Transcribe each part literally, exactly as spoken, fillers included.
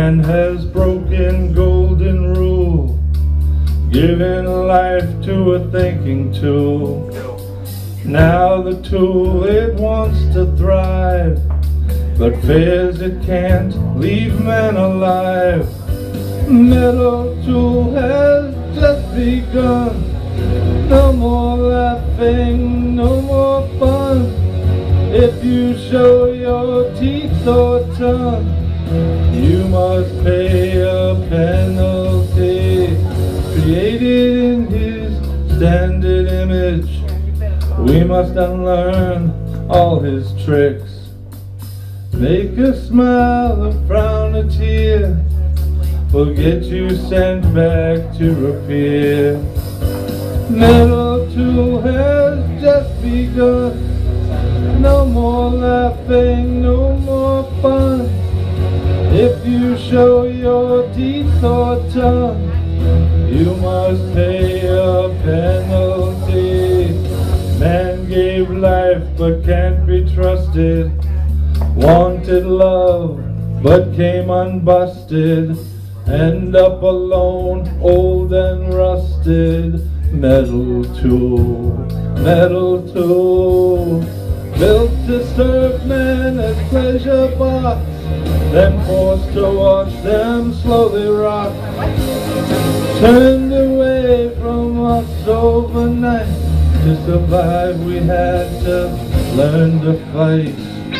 Man has broken golden rule, giving life to a thinking tool. Now the tool, it wants to thrive, but fears it can't leave man alive. Metal tool has just begun. No more laughing, no more fun. If you show your teeth or tongue, you must pay a penalty. Created in his standard image, we must unlearn all his tricks. Make a smile, a frown, a tear will get you sent back to repair. Metal tool has just begun. No more laughing, no more fun. If you show your teeth or tongue, you must pay a penalty. Man gave life but can't be trusted. Wanted love but came unbusted. End up alone, old and rusted. Metal tool, metal tool, built to serve men as pleasure box, then forced to watch them slowly rot. Turned away from us overnight. To survive we had to learn to fight.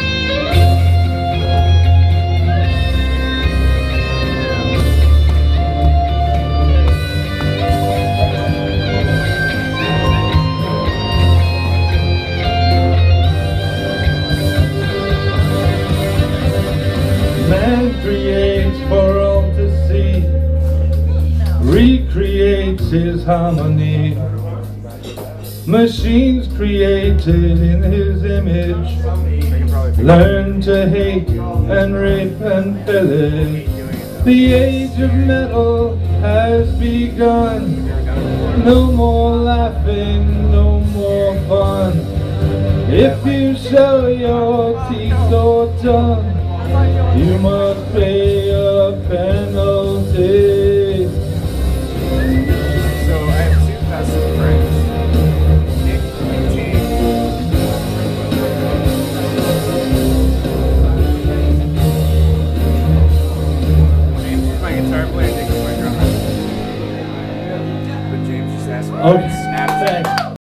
Man creates for all to see, recreates his harmony. Machines created in his image learn to hate and rape and pillage. The age of metal has begun. No more laughing, no more fun. If you show your teeth or tongue, you must pay a penalty. So I have two custom friends, Nick and James. James is my guitar player, Nick is my drummer. But James just asked me Okay. to Snapchat.